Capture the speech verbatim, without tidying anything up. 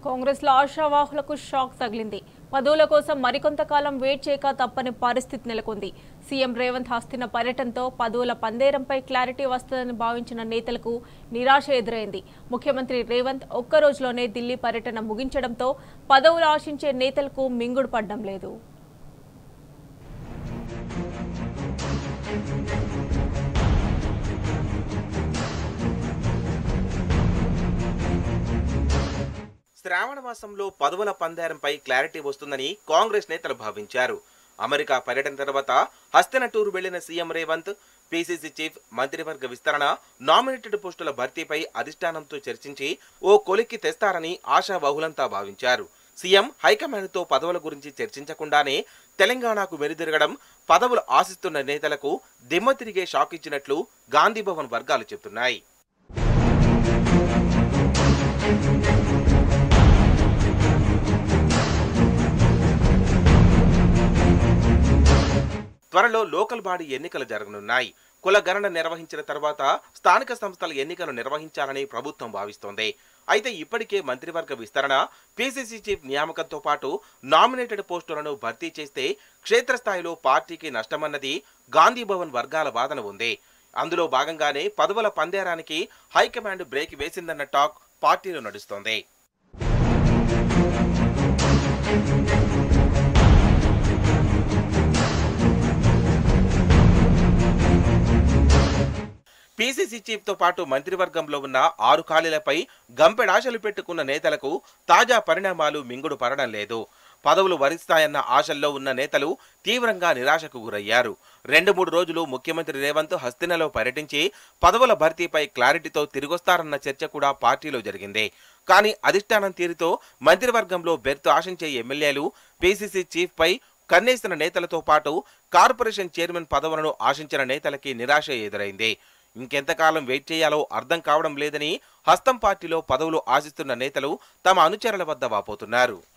కాంగ్రెస్ లో ఆశావాహులకు షాక్ తగిలింది. పదవుల కోసం మరికొంతకాలం వెయిట్ చేయక తప్పని పరిస్థితి నెలకొంది. సీఎం రేవంత్ హస్తిన పర్యటనతో పదవుల పందేరంపై క్లారిటీ వస్తుందని భావించిన నేతలకు నిరాశ ఎదురైంది. ముఖ్యమంత్రి రేవంత్ ఒక్క రోజులోనే ఢిల్లీ పర్యటన ముగించడంతో పదవులు ఆశించే నేతలకు మింగుడు పడ్డం లేదు. శ్రావణ మాసంలో పదవుల పందేరంపై క్లారిటీ వస్తుందని కాంగ్రెస్ నేతలు భావించారు. అమెరికా పర్యటన తర్వాత హస్తిన టూర్ వెళ్లిన సీఎం రేవంత్ పీసీసీ చీఫ్, మంత్రివర్గ విస్తరణ, నామినేటెడ్ పోస్టుల భర్తీపై అధిష్టానంతో చర్చించి ఓ కొలిక్కి తెస్తారని ఆశాబహులంతా భావించారు. సీఎం హైకమాండ్తో పదవుల గురించి చర్చించకుండానే తెలంగాణకు వెనుదిరగడం పదవులు ఆశిస్తున్న నేతలకు దిమ్మ తిరిగే షాక్ ఇచ్చినట్లు గాంధీభవన్ వర్గాలు చెబుతున్నాయి. త్వరలో లోకల్ బాడీ ఎన్నికలు జరగనున్నాయి. కుల గణన నిర్వహించిన తర్వాత స్థానిక సంస్థల ఎన్నికలు నిర్వహించాలని ప్రభుత్వం భావిస్తోంది. అయితే ఇప్పటికే మంత్రివర్గ విస్తరణ, పీసీసీ చీఫ్ నియామకంతో పాటు నామినేటెడ్ పోస్టులను భర్తీ చేస్తే క్షేత్రస్థాయిలో పార్టీకి నష్టమన్నది గాంధీభవన్ వర్గాల వాదన ఉంది. అందులో భాగంగానే పదవుల పందేరానికి హైకమాండ్ బ్రేక్ వేసిందన్న టాక్ పార్టీలో నడుస్తోంది. పీసీసీ చీఫ్ తో పాటు మంత్రివర్గంలో ఉన్న ఆరు ఖాళీలపై గంపెడాశలు పెట్టుకున్న నేతలకు తాజా పరిణామాలు మింగుడు పడడం లేదు. పదవులు వరిస్తాయన్న ఆశల్లో ఉన్న నేతలు తీవ్రంగా నిరాశకు గురయ్యారు. రెండు మూడు రోజులు ముఖ్యమంత్రి రేవంత్ హస్తినలో పర్యటించి పదవుల భర్తీపై క్లారిటీతో తిరిగొస్తారన్న చర్చ కూడా పార్టీలో జరిగింది. కానీ అధిష్టానం తీరుతో మంత్రివర్గంలో బెర్తు ఆశించే ఎమ్మెల్యేలు, పీసీసీ చీఫ్ పై కన్నేసిన నేతలతో పాటు కార్పొరేషన్ చైర్మన్ పదవులను ఆశించిన నేతలకి నిరాశ ఎదురైంది. ఇంకెంతకాలం వెయిట్ చేయాలో అర్థం కావడం లేదని హస్తం పార్టీలో పదవులు ఆశిస్తున్న నేతలు తమ అనుచరుల వద్ద వాపోతున్నారు.